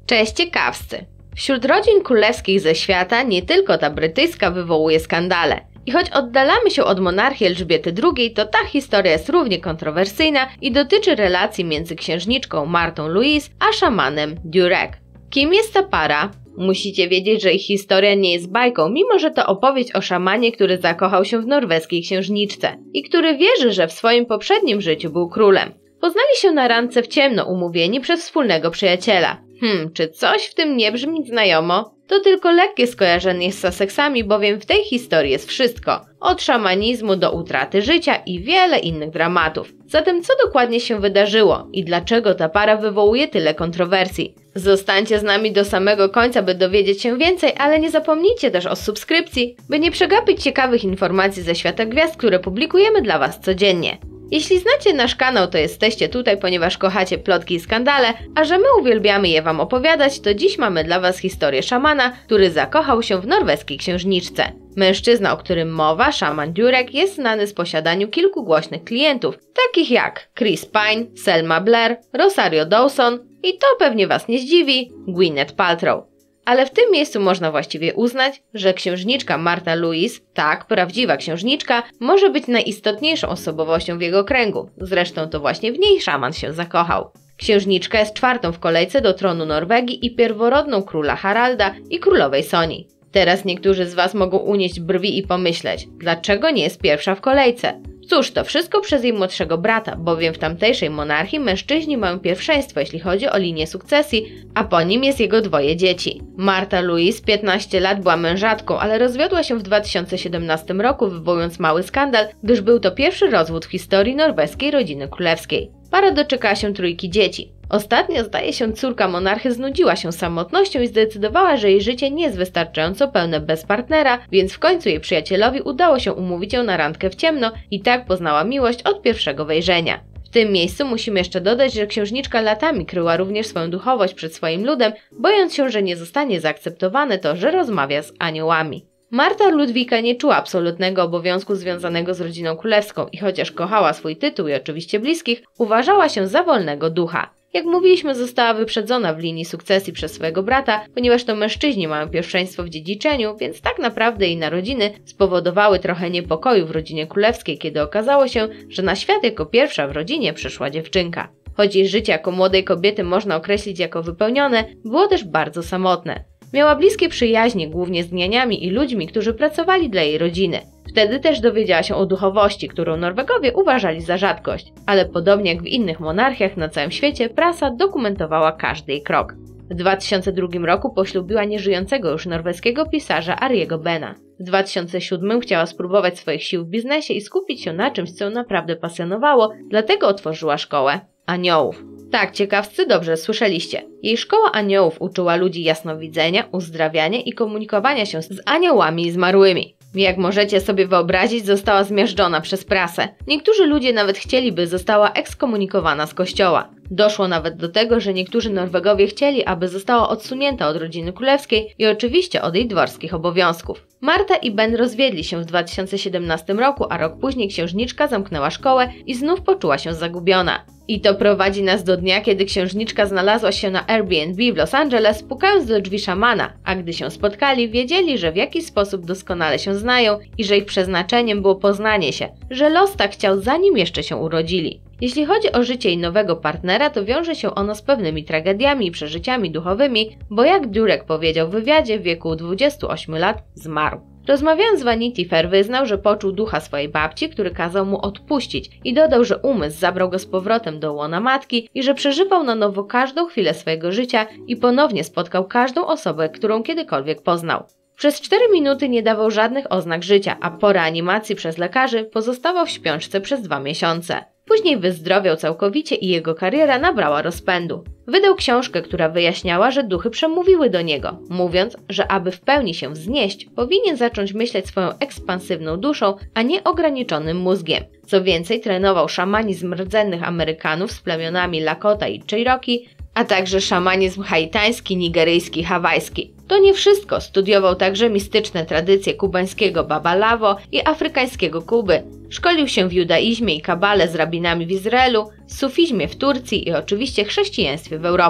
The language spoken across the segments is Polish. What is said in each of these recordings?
Cześć ciekawscy! Wśród rodzin królewskich ze świata nie tylko ta brytyjska wywołuje skandale. I choć oddalamy się od monarchii Elżbiety II, to ta historia jest równie kontrowersyjna i dotyczy relacji między księżniczką Martą Louise a szamanem Durek. Kim jest ta para? Musicie wiedzieć, że ich historia nie jest bajką, mimo że to opowieść o szamanie, który zakochał się w norweskiej księżniczce i który wierzy, że w swoim poprzednim życiu był królem. Poznali się na randce w ciemno umówieni przez wspólnego przyjaciela. Czy coś w tym nie brzmi znajomo? To tylko lekkie skojarzenie z Sussexami, bowiem w tej historii jest wszystko. Od szamanizmu do utraty życia i wiele innych dramatów. Zatem co dokładnie się wydarzyło i dlaczego ta para wywołuje tyle kontrowersji? Zostańcie z nami do samego końca, by dowiedzieć się więcej, ale nie zapomnijcie też o subskrypcji, by nie przegapić ciekawych informacji ze świata gwiazd, które publikujemy dla Was codziennie. Jeśli znacie nasz kanał, to jesteście tutaj, ponieważ kochacie plotki i skandale, a że my uwielbiamy je Wam opowiadać, to dziś mamy dla Was historię szamana, który zakochał się w norweskiej księżniczce. Mężczyzna, o którym mowa, szaman Durek, jest znany z posiadaniu kilku głośnych klientów, takich jak Chris Pine, Selma Blair, Rosario Dawson i to pewnie Was nie zdziwi, Gwyneth Paltrow. Ale w tym miejscu można właściwie uznać, że księżniczka Martha Louise, tak, prawdziwa księżniczka, może być najistotniejszą osobowością w jego kręgu. Zresztą to właśnie w niej szaman się zakochał. Księżniczka jest czwartą w kolejce do tronu Norwegii i pierworodną króla Haralda i królowej Soni. Teraz niektórzy z Was mogą unieść brwi i pomyśleć, dlaczego nie jest pierwsza w kolejce? Cóż, to wszystko przez jej młodszego brata, bowiem w tamtejszej monarchii mężczyźni mają pierwszeństwo, jeśli chodzi o linię sukcesji, a po nim jest jego dwoje dzieci. Martha Louise 15 lat była mężatką, ale rozwiodła się w 2017 roku, wywołując mały skandal, gdyż był to pierwszy rozwód w historii norweskiej rodziny królewskiej. Para doczekała się trójki dzieci. Ostatnio, zdaje się, córka monarchy znudziła się samotnością i zdecydowała, że jej życie nie jest wystarczająco pełne bez partnera, więc w końcu jej przyjacielowi udało się umówić ją na randkę w ciemno i tak poznała miłość od pierwszego wejrzenia. W tym miejscu musimy jeszcze dodać, że księżniczka latami kryła również swoją duchowość przed swoim ludem, bojąc się, że nie zostanie zaakceptowane to, że rozmawia z aniołami. Marta Ludwika nie czuła absolutnego obowiązku związanego z rodziną królewską i chociaż kochała swój tytuł i oczywiście bliskich, uważała się za wolnego ducha. Jak mówiliśmy, została wyprzedzona w linii sukcesji przez swojego brata, ponieważ to mężczyźni mają pierwszeństwo w dziedziczeniu, więc tak naprawdę jej narodziny spowodowały trochę niepokoju w rodzinie królewskiej, kiedy okazało się, że na świat jako pierwsza w rodzinie przyszła dziewczynka. Choć jej życie jako młodej kobiety można określić jako wypełnione, było też bardzo samotne. Miała bliskie przyjaźnie, głównie z nianiami i ludźmi, którzy pracowali dla jej rodziny. Wtedy też dowiedziała się o duchowości, którą Norwegowie uważali za rzadkość, ale podobnie jak w innych monarchiach na całym świecie, prasa dokumentowała każdy jej krok. W 2002 roku poślubiła nieżyjącego już norweskiego pisarza Ariego Bena. W 2007 chciała spróbować swoich sił w biznesie i skupić się na czymś, co ją naprawdę pasjonowało, dlatego otworzyła szkołę aniołów. Tak, ciekawscy, dobrze słyszeliście. Jej szkoła aniołów uczyła ludzi jasnowidzenia, uzdrawiania i komunikowania się z aniołami zmarłymi. Jak możecie sobie wyobrazić, została zmiażdżona przez prasę. Niektórzy ludzie nawet chcieli, by została ekskomunikowana z kościoła. Doszło nawet do tego, że niektórzy Norwegowie chcieli, aby została odsunięta od rodziny królewskiej i oczywiście od jej dworskich obowiązków. Marta i Ben rozwiedli się w 2017 roku, a rok później księżniczka zamknęła szkołę i znów poczuła się zagubiona. I to prowadzi nas do dnia, kiedy księżniczka znalazła się na Airbnb w Los Angeles, pukając do drzwi szamana, a gdy się spotkali, wiedzieli, że w jakiś sposób doskonale się znają i że ich przeznaczeniem było poznanie się, że los tak chciał, zanim jeszcze się urodzili. Jeśli chodzi o życie jej nowego partnera, to wiąże się ono z pewnymi tragediami i przeżyciami duchowymi, bo jak Durek powiedział w wywiadzie, w wieku 28 lat zmarł. Rozmawiając z Vanity Fair, wyznał, że poczuł ducha swojej babci, który kazał mu odpuścić i dodał, że umysł zabrał go z powrotem do łona matki i że przeżywał na nowo każdą chwilę swojego życia i ponownie spotkał każdą osobę, którą kiedykolwiek poznał. Przez 4 minuty nie dawał żadnych oznak życia, a po reanimacji przez lekarzy pozostawał w śpiączce przez 2 miesiące. Później wyzdrowiał całkowicie i jego kariera nabrała rozpędu. Wydał książkę, która wyjaśniała, że duchy przemówiły do niego, mówiąc, że aby w pełni się wznieść, powinien zacząć myśleć swoją ekspansywną duszą, a nie ograniczonym mózgiem. Co więcej, trenował szamanizm rdzennych Amerykanów z plemionami Lakota i Cherokee, a także szamanizm haitański, nigeryjski, hawajski. To nie wszystko, studiował także mistyczne tradycje kubańskiego Babalawo i afrykańskiego Kuby. Szkolił się w judaizmie i kabale z rabinami w Izraelu, sufizmie w Turcji i oczywiście chrześcijaństwie w Europie.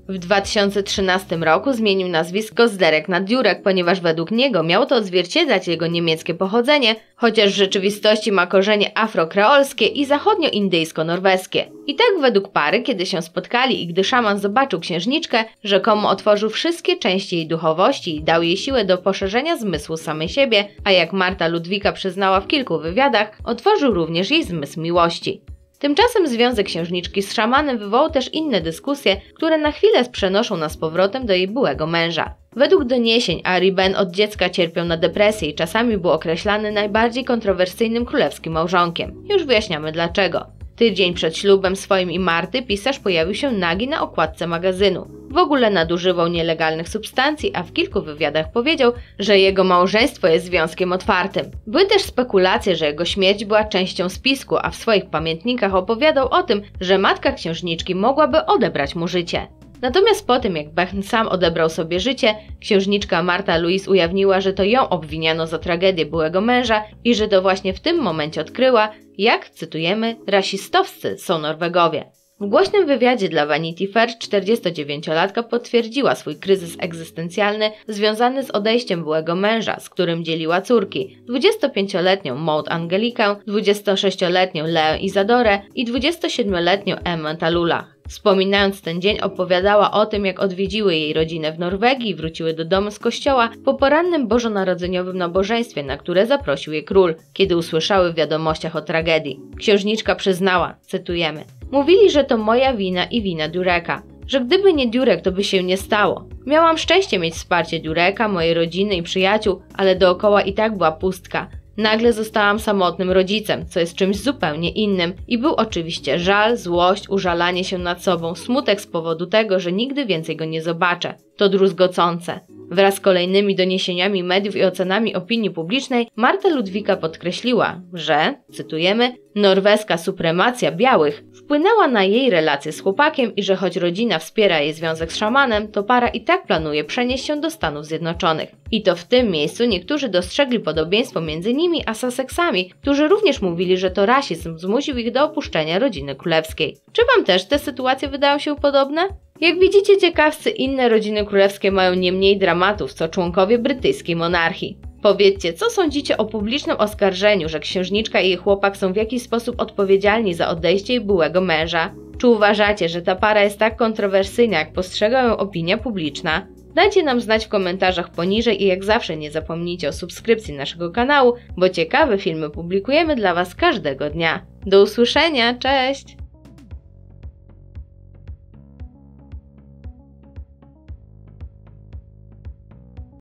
W 2013 roku zmienił nazwisko z Derek na Durek, ponieważ według niego miało to odzwierciedlać jego niemieckie pochodzenie, chociaż w rzeczywistości ma korzenie afrokreolskie i zachodnioindyjsko-norweskie. I tak według pary, kiedy się spotkali i gdy szaman zobaczył księżniczkę, rzekomo otworzył wszystkie części jej duchowości i dał jej siłę do poszerzenia zmysłu samej siebie, a jak Marta Ludwika przyznała w kilku wywiadach, otworzył również jej zmysł miłości. Tymczasem związek księżniczki z szamanem wywołał też inne dyskusje, które na chwilę przenoszą nas powrotem do jej byłego męża. Według doniesień Ari Ben od dziecka cierpiał na depresję i czasami był określany najbardziej kontrowersyjnym królewskim małżonkiem. Już wyjaśniamy dlaczego. Tydzień przed ślubem swoim i Marty pisarz pojawił się nagi na okładce magazynu. W ogóle nadużywał nielegalnych substancji, a w kilku wywiadach powiedział, że jego małżeństwo jest związkiem otwartym. Były też spekulacje, że jego śmierć była częścią spisku, a w swoich pamiętnikach opowiadał o tym, że matka księżniczki mogłaby odebrać mu życie. Natomiast po tym, jak Bechn sam odebrał sobie życie, księżniczka Marta Louise ujawniła, że to ją obwiniano za tragedię byłego męża i że to właśnie w tym momencie odkryła, jak, cytujemy, rasistowscy są Norwegowie. W głośnym wywiadzie dla Vanity Fair 49-latka potwierdziła swój kryzys egzystencjalny związany z odejściem byłego męża, z którym dzieliła córki, 25-letnią Maud Angelikę, 26-letnią Lea Izadorę i 27-letnią Emmę Talula. Wspominając ten dzień, opowiadała o tym, jak odwiedziły jej rodzinę w Norwegii i wróciły do domu z kościoła po porannym bożonarodzeniowym nabożeństwie, na które zaprosił je król, kiedy usłyszały w wiadomościach o tragedii. Księżniczka przyznała, cytujemy: mówili, że to moja wina i wina Dureka, że gdyby nie Durek, to by się nie stało. Miałam szczęście mieć wsparcie Dureka, mojej rodziny i przyjaciół, ale dookoła i tak była pustka. Nagle zostałam samotnym rodzicem, co jest czymś zupełnie innym i był oczywiście żal, złość, użalanie się nad sobą, smutek z powodu tego, że nigdy więcej go nie zobaczę. To druzgocące. Wraz z kolejnymi doniesieniami mediów i ocenami opinii publicznej Marta Ludwika podkreśliła, że, cytujemy, norweska supremacja białych wpłynęła na jej relacje z chłopakiem i że choć rodzina wspiera jej związek z szamanem, to para i tak planuje przenieść się do Stanów Zjednoczonych. I to w tym miejscu niektórzy dostrzegli podobieństwo między nimi a Sussexami, którzy również mówili, że to rasizm zmusił ich do opuszczenia rodziny królewskiej. Czy wam też te sytuacje wydają się podobne? Jak widzicie, ciekawscy, inne rodziny królewskie mają nie mniej dramatów, co członkowie brytyjskiej monarchii. Powiedzcie, co sądzicie o publicznym oskarżeniu, że księżniczka i jej chłopak są w jakiś sposób odpowiedzialni za odejście jej byłego męża? Czy uważacie, że ta para jest tak kontrowersyjna, jak postrzega ją opinia publiczna? Dajcie nam znać w komentarzach poniżej i jak zawsze nie zapomnijcie o subskrypcji naszego kanału, bo ciekawe filmy publikujemy dla Was każdego dnia. Do usłyszenia, cześć!